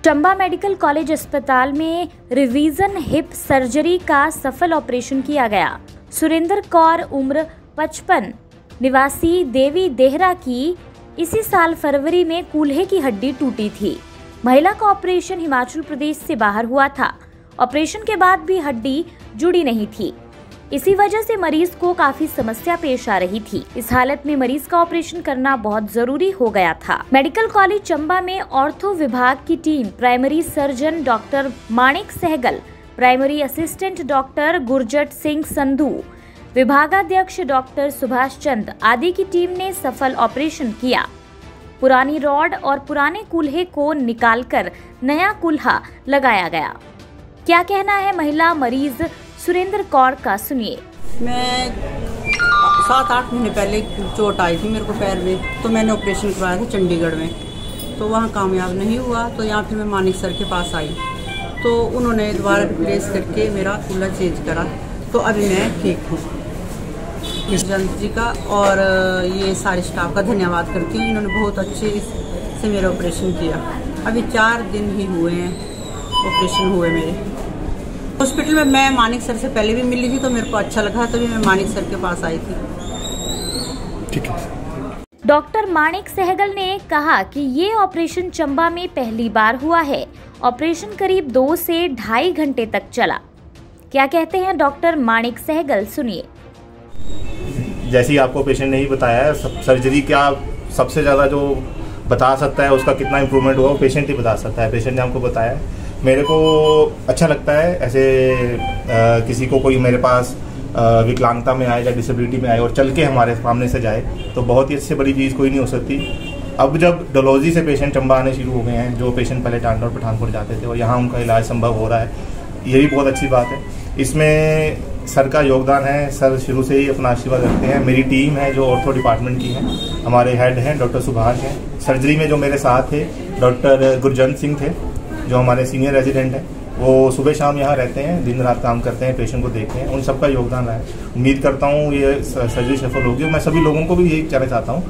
Chamba medical college अस्पताल में revision hip surgery का सफल ऑपरेशन किया गया। सुरेंद्र कौर उम्र 55 निवासी देवी देहरा की इसी साल फरवरी में कूल्हे की हड्डी टूटी थी। महिला का ऑपरेशन हिमाचल प्रदेश से बाहर हुआ था। ऑपरेशन के बाद भी हड्डी जुड़ी नहीं थी। इसी वजह से मरीज को काफी समस्या पेश आ रही थी। इस हालत में मरीज का ऑपरेशन करना बहुत जरूरी हो गया था। मेडिकल कॉलेज चंबा में ऑर्थो विभाग की team primary surgeon doctor Manik Sehgal, primary assistant doctor Gurjat Singh Sandhu, विभागाध्यक्ष डॉक्टर सुभाष चंद आदि की टीम ने सफल ऑपरेशन किया। पुरानी रॉड और पुराने कूल्हे को निकालकर नया कूल्हा लगाया गया। क्या कहना है महिला मरीज सुरेंद्र कौर का, सुनिए। मैं 7-8 महीने पहले चोट आई थी मेरे को पैर में, तो मैंने ऑपरेशन करवाया था चंडीगढ़ में, तो वहाँ कामयाब नहीं हुआ। तो यहाँ फिर मैं मानिक सर के पास आई, तो उन्होंने दोबारा रिप्लेस करके मेरा कूल्हा चेंज करा, तो अभी मैं ठीक हूँ। जंत जी का और ये सारे स्टाफ का धन्यवाद करती हूँ। इन्होंने बहुत अच्छे से मेरा ऑपरेशन किया। अभी 4 दिन ही हुए हैं ऑपरेशन हुए मेरे। हॉस्पिटल में मैं मानिक सर से पहले भी मिली थी, तो मेरे को अच्छा लगा, तभी मैं मानिक सर के पास आई थी। ठीक है। डॉक्टर माणिक सहगल ने कहा कि ये ऑपरेशन चंबा में पहली बार हुआ है। ऑपरेशन करीब 2 से 2.5 घंटे तक चला। क्या कहते हैं डॉक्टर माणिक सहगल, सुनिए। जैसे ही आपको पेशेंट ने ही बताया है, सर्जरी क्या सबसे ज़्यादा जो बता सकता है उसका कितना इम्प्रूवमेंट हुआ वो पेशेंट ही बता सकता है। पेशेंट ने हमको बताया है। मेरे को अच्छा लगता है ऐसे किसी को कोई मेरे पास विकलांगता में आए या डिसेबिलिटी में आए और चल के हमारे सामने से जाए, तो बहुत ही अच्छी बड़ी चीज़ कोई नहीं हो सकती। अब जब डलहौजी से पेशेंट चंबा आने शुरू हो गए हैं, जो पेशेंट पहले टांडा और पठानकोट जाते थे और यहाँ उनका इलाज संभव हो रहा है, ये भी बहुत अच्छी बात है। इसमें सर का योगदान है। सर शुरू से ही अपना आशीर्वाद रखते हैं। मेरी टीम है जो ऑर्थो डिपार्टमेंट की है, हमारे हेड हैं डॉक्टर सुभाष हैं। सर्जरी में जो मेरे साथ थे डॉक्टर गुरजंत सिंह थे, जो हमारे सीनियर रेजिडेंट हैं, वो सुबह शाम यहाँ रहते हैं, दिन रात काम करते हैं, पेशेंट को देखते हैं। उन सबका योगदान रहा है। उम्मीद करता हूँ ये सर्जरी सफल होगी। मैं सभी लोगों को भी यही कहना चाहता हूँ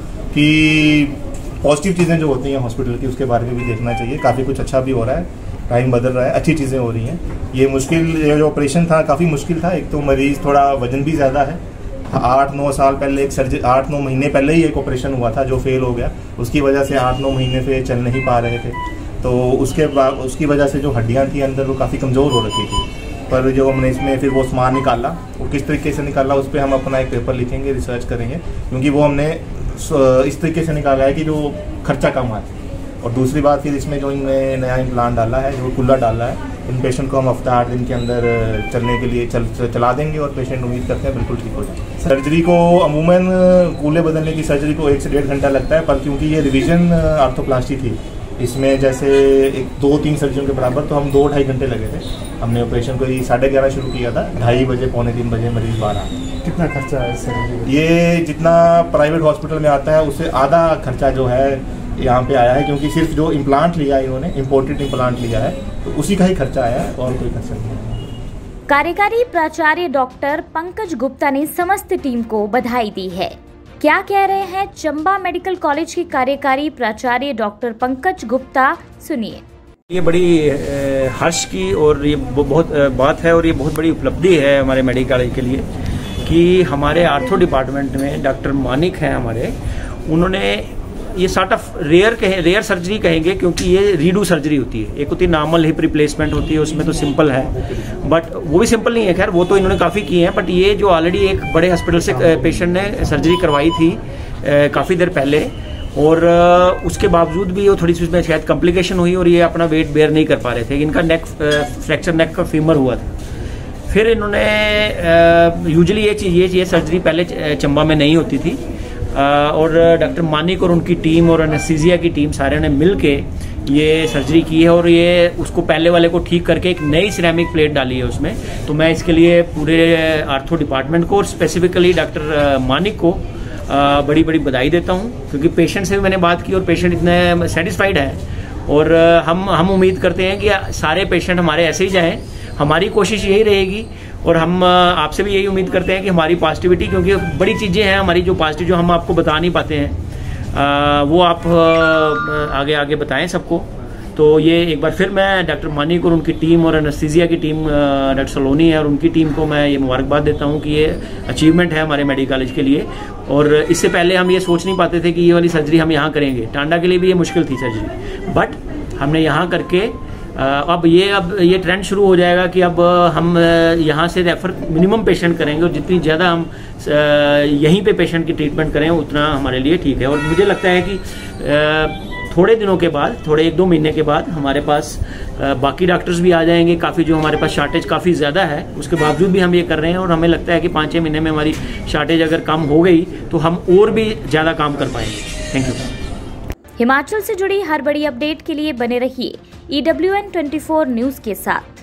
कि पॉजिटिव चीज़ें जो होती हैं हॉस्पिटल की, उसके बारे में भी देखना चाहिए। काफ़ी कुछ अच्छा भी हो रहा है, टाइम बदल रहा है, अच्छी चीज़ें हो रही हैं। ये जो ऑपरेशन था काफ़ी मुश्किल था। एक तो मरीज़ थोड़ा वजन भी ज़्यादा है। 8-9 साल पहले एक सर्जरी 8-9 महीने पहले ही एक ऑपरेशन हुआ था जो फेल हो गया। उसकी वजह से 8-9 महीने से चल नहीं पा रहे थे, तो उसके बाद उसकी वजह से जो हड्डियाँ थी अंदर वो काफ़ी कमज़ोर हो रखी थी। पर जो हमने इसमें फिर वो सामान निकाला, वो किस तरीके से निकाला उस पर हम अपना एक पेपर लिखेंगे, रिसर्च करेंगे, क्योंकि वो हमने इस तरीके से निकाला है कि जो खर्चा कम आए। और दूसरी बात फिर इसमें जो इनमें नया इम्प्लांट डाला है, जो कूल्हा डाला है, इन पेशेंट को हम हफ्ता 8 दिन के अंदर चलने के लिए चला देंगे और पेशेंट उम्मीद करते हैं बिल्कुल ठीक हो जाए। सर्जरी को अमूमन कूल्हे बदलने की सर्जरी को 1 से 1.5 घंटा लगता है, पर क्योंकि ये रिवीजन आर्थोप्लास्टी थी, इसमें जैसे 2-3 सर्जरियों के बराबर, तो हम 2-2.5 घंटे लगे थे। हमने ऑपरेशन को 11:30 शुरू किया था, 2:30 बजे 2:45 बजे मरीज बाहर आ। कितना खर्चा है सर्जरी? ये जितना प्राइवेट हॉस्पिटल में आता है उससे आधा खर्चा जो है यहाँ पे आया है, क्योंकि सिर्फ जो इम्प्लांट लिया है इन्होंने, इम्पोर्टेड इम्प्लांट लिया है, तो उसी का ही खर्चा आया है और कोई खर्चा नहीं है। कार्यकारी प्राचार्य डॉक्टर पंकज गुप्ता ने समस्त टीम को बधाई दी है। क्या कह रहे हैं चंबा मेडिकल कॉलेज के कार्यकारी प्राचार्य डॉक्टर पंकज गुप्ता, सुनिए। ये बड़ी हर्ष की और ये बहुत बात है और ये बहुत बड़ी उपलब्धि है हमारे मेडिकल कॉलेज के लिए कि हमारे आर्थो डिपार्टमेंट में डॉक्टर मानिक हैं हमारे, उन्होंने ये सॉर्ट ऑफ रेयर सर्जरी कहेंगे, क्योंकि ये रीडू सर्जरी होती है। एक होती है नॉर्मल हिप रिप्लेसमेंट होती है, उसमें तो सिंपल है, बट वो भी सिंपल नहीं है, खैर वो तो इन्होंने काफ़ी किए हैं। बट ये जो ऑलरेडी एक बड़े हॉस्पिटल से पेशेंट ने सर्जरी करवाई थी काफ़ी देर पहले, और उसके बावजूद भी वो थोड़ी सी उसमें शायद कॉम्प्लिकेशन हुई और ये अपना वेट बेयर नहीं कर पा रहे थे। इनका नेक फ्रैक्चर नेक का फीमर हुआ था। फिर इन्होंने यूजुअली ये सर्जरी पहले चंबा में नहीं होती थी, और डॉक्टर मानिक और उनकी टीम और एनेस्थीसिया की टीम सारे ने मिल के ये सर्जरी की है, और ये उसको पहले वाले को ठीक करके एक नई सिरेमिक प्लेट डाली है उसमें। तो मैं इसके लिए पूरे आर्थो डिपार्टमेंट को और स्पेसिफिकली डॉक्टर मानिक को बड़ी बड़ी बधाई देता हूँ, क्योंकि पेशेंट से भी मैंने बात की और पेशेंट इतने सेटिस्फाइड है। और हम उम्मीद करते हैं कि सारे पेशेंट हमारे ऐसे ही जाएँ। हमारी कोशिश यही रहेगी और हम आपसे भी यही उम्मीद करते हैं कि हमारी पॉजिटिविटी, क्योंकि बड़ी चीज़ें हैं हमारी जो पॉजिटिव, जो हम आपको बता नहीं पाते हैं, वो आप आगे आगे बताएं सबको। तो ये एक बार फिर मैं डॉक्टर मानिक और उनकी टीम और एनेस्थीसिया की टीम डॉक्टर सलोनी है और उनकी टीम को मैं ये मुबारकबाद देता हूँ कि ये अचीवमेंट है हमारे मेडिकल कॉलेज के लिए। और इससे पहले हम ये सोच नहीं पाते थे कि ये वाली सर्जरी हम यहाँ करेंगे। टांडा के लिए भी ये मुश्किल थी सर्जरी, बट हमने यहाँ करके अब ये ट्रेंड शुरू हो जाएगा कि अब हम यहाँ से रेफर मिनिमम पेशेंट करेंगे और जितनी ज़्यादा हम यहीं पे पेशेंट की ट्रीटमेंट करें उतना हमारे लिए ठीक है। और मुझे लगता है कि थोड़े दिनों के बाद, थोड़े 1-2 महीने के बाद हमारे पास बाकी डॉक्टर्स भी आ जाएंगे। काफ़ी जो हमारे पास शार्टेज काफ़ी ज़्यादा है उसके बावजूद भी हम ये कर रहे हैं और हमें लगता है कि 5-6 महीने में हमारी शार्टेज अगर कम हो गई तो हम और भी ज़्यादा काम कर पाएंगे। Thank you. हिमाचल से जुड़ी हर बड़ी अपडेट के लिए बने रहिए EWN24 न्यूज़ के साथ।